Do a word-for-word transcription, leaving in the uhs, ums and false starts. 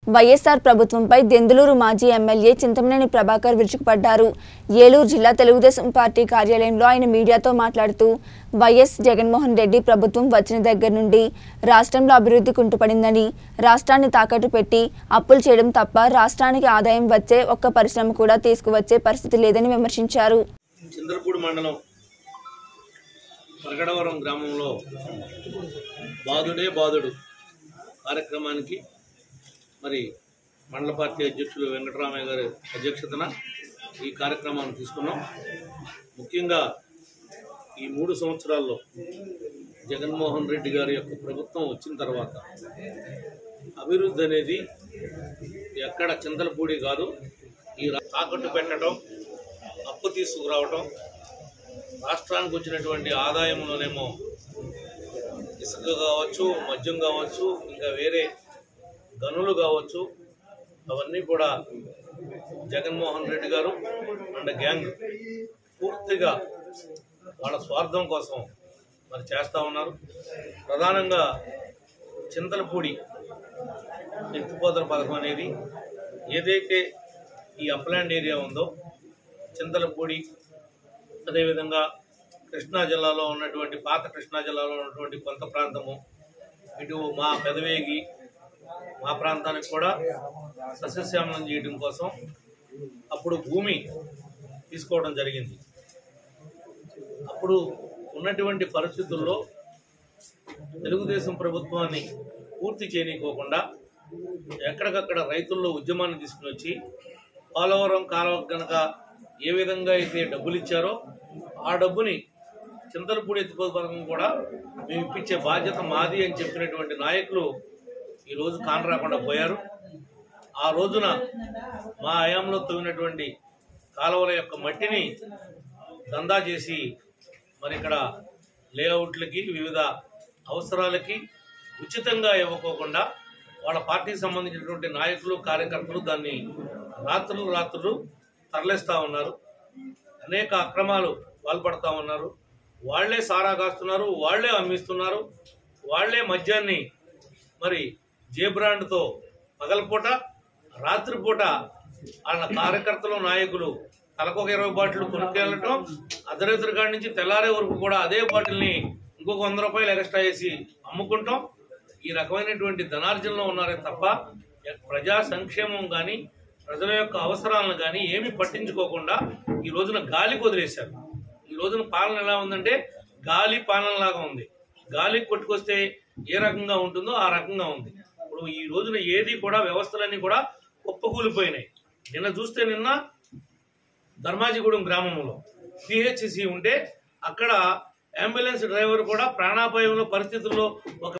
వైఎస్ఆర్ ప్రభుత్వంపై దెందులూరు మాజీ ఎమ్మెల్యే చింతమనేని ప్రభాకర్ విరుచుకుపడ్డారు. ఏలూరు జిల్లా తెలుగుదేశం పార్టీ కార్యాలయంలో ఆయన మీడియాతో మాట్లాడుతూ వైఎస్ జగన్మోహన్ రెడ్డి ప్రభుత్వం వచ్చిన దగ్గర నుండి రాష్ట్రంలో అభివృద్ధి కుంటుపడిందని, రాష్ట్రాన్ని తాకట్టు పెట్టి అప్పులు చేయడం తప్ప రాష్ట్రానికి ఆదాయం వచ్చే ఒక్క పరిశ్రమ కూడా తీసుకువచ్చే పరిస్థితి లేదని విమర్శించారు. చంద్రపూడి మండలం పరగడవరం గ్రామంలో బాదుడే బాదుడు కార్యక్రమానికి మరి మండల పార్టీ అధ్యక్షులు వెంకటరామయ్య గారి అధ్యక్షతన ఈ కార్యక్రమాన్ని తీసుకున్నాం. ముఖ్యంగా ఈ మూడు సంవత్సరాల్లో జగన్మోహన్ రెడ్డి గారి యొక్క ప్రభుత్వం వచ్చిన తర్వాత అభివృద్ధి అనేది ఎక్కడ చింతలపూడి కాదు, ఈ తాకట్టు పెట్టడం, అప్పు తీసుకురావటం, రాష్ట్రానికి వచ్చినటువంటి ఆదాయంలోనేమో ఇసుక కావచ్చు, మద్యం కావచ్చు, ఇంకా వేరే గనులు కావచ్చు, అవన్నీ కూడా జగన్మోహన్ రెడ్డి గారు అండ్ గ్యాంగ్ పూర్తిగా వాళ్ళ స్వార్థం కోసం మరి చేస్తూ ఉన్నారు. ప్రధానంగా చింతలపూడి ఎత్తిపోతల పథకం అనేది ఏదైతే ఈ అప్లాండ్ ఏరియా ఉందో, చింతలపూడి అదేవిధంగా కృష్ణా జిల్లాలో ఉన్నటువంటి పాత కృష్ణా జిల్లాలో ఉన్నటువంటి కొంత ప్రాంతము, ఇటు మా పెదవేగి మా ప్రాంతానికి కూడా సస్యశ్యామలం చేయడం కోసం అప్పుడు భూమి తీసుకోవడం జరిగింది. అప్పుడు ఉన్నటువంటి పరిస్థితుల్లో తెలుగుదేశం ప్రభుత్వాన్ని పూర్తి చేయనీయకోకుండా ఎక్కడికక్కడ రైతుల్లో ఉద్యమాన్ని తీసుకుని వచ్చి పోలవరం కాలువ కనుక ఏ విధంగా అయితే డబ్బులు ఇచ్చారో ఆ డబ్బుని చింతలపూడి ఎత్తిపోతల పథకం కూడా మేము ఇప్పించే బాధ్యత మాది అని చెప్పినటువంటి నాయకులు ఈరోజు కాన రాకుండా పోయారు. ఆ రోజున మా హయాంలో తవ్వినటువంటి కాలువల యొక్క మట్టిని దందా చేసి మరి ఇక్కడ లేఅవుట్లకి వివిధ అవసరాలకి ఉచితంగా ఇవ్వకోకుండా వాళ్ళ పార్టీకి సంబంధించినటువంటి నాయకులు కార్యకర్తలు దాన్ని రాత్రులు రాత్రులు తరలిస్తూ ఉన్నారు. అనేక అక్రమాలు పాల్పడతా ఉన్నారు. వాళ్లే సారా కాస్తున్నారు, వాళ్లే అమ్మిస్తున్నారు, వాళ్లే మద్యాన్ని మరి జే బ్రాండ్తో పగలపూట రాత్రిపూట వాళ్ళ కార్యకర్తలు నాయకులు తలకొక ఇరవై బాటిల్ కొనుక్కెళ్ళటం, అర్ధరాత్రి కాడి నుంచి తెల్లారే వరకు కూడా అదే బాటిల్ని ఇంకొక వంద రూపాయలు ఎక్స్ట్రా వేసి అమ్ముకుంటాం. ఈ రకమైనటువంటి ధనార్జనలో ఉన్నారే తప్ప ప్రజా సంక్షేమం కానీ ప్రజల యొక్క అవసరాలను కానీ ఏమీ పట్టించుకోకుండా ఈ రోజున గాలికి వదిలేశారు. ఈ రోజున పాలన ఎలా ఉందంటే గాలి పాలనలాగా ఉంది. గాలికి కొట్టుకొస్తే ఏ రకంగా ఉంటుందో ఆ రకంగా ఉంది. ఇప్పుడు ఈ రోజున ఏది కూడా వ్యవస్థలన్నీ కూడా కుప్పకూలిపోయినాయి. నిన్న చూస్తే నిన్న ధర్మాజిగూడెం గ్రామంలో పిహెచ్సి ఉంటే అక్కడ అంబులెన్స్ డ్రైవర్ కూడా ప్రాణాపాయంలో పరిస్థితుల్లో ఒక